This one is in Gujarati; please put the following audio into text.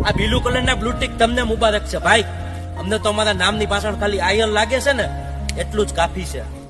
આ બ્લુ કલરના બ્લુ ટીક તમને મુબારક છે ભાઈ. અમને તો અમારા નામની પાછળ ખાલી આયર લાગે છે ને એટલું જ કાફી છે.